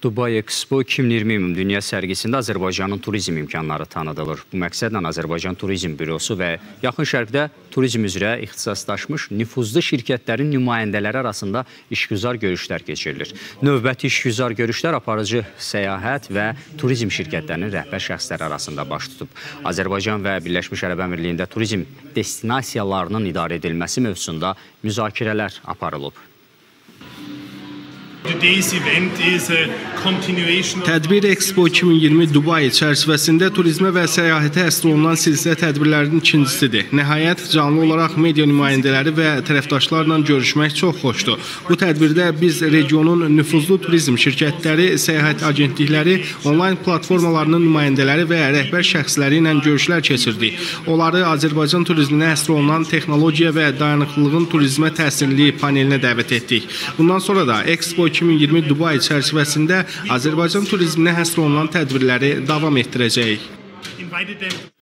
Dubai Expo 2020 Ümumdünya sərgisində Azərbaycanın turizm imkanları tanıdılır. Bu məqsədlə Azərbaycan Turizm Bürosu və Yaxın Şərqdə turizm üzrə ixtisaslaşmış nüfuzlu şirkətlərin nümayəndələri arasında işgüzar görüşlər keçirilir. Növbəti işgüzar görüşlər aparıcı səyahət və turizm şirkətlərinin rəhbər şəxsləri arasında baş tutub. Azərbaycan və Birləşmiş Ərəb Əmirlikliyində turizm destinasiyalarının idarə edilməsi mövzusunda müzakirələr aparılıb. Tədbir Expo 2020 Dubai çərçivəsində turizmə və səyahətə həsr olunan silsilə tədbirlərin ikincisidir. Nəhayət, canlı olaraq media nümayəndələri və tərəfdaşlarla görüşmək çox xoşdur. Bu tədbirdə biz regionun nüfuzlu turizm şirkətləri, səyahət agentlikləri, onlayn platformalarının nümayəndələri və rəhbər şəxsləri ilə görüşlər keçirdik. Onları Azərbaycan turizminə həsr olunan texnologiya və dayanıqlılığın turizmə təsirli panelinə dəvət etdik. Bundan sonra da Expo 2020 Dubai çərçivəsində Azərbaycan turizminə həsr olunan tədbirləri davam etdirəcəyik.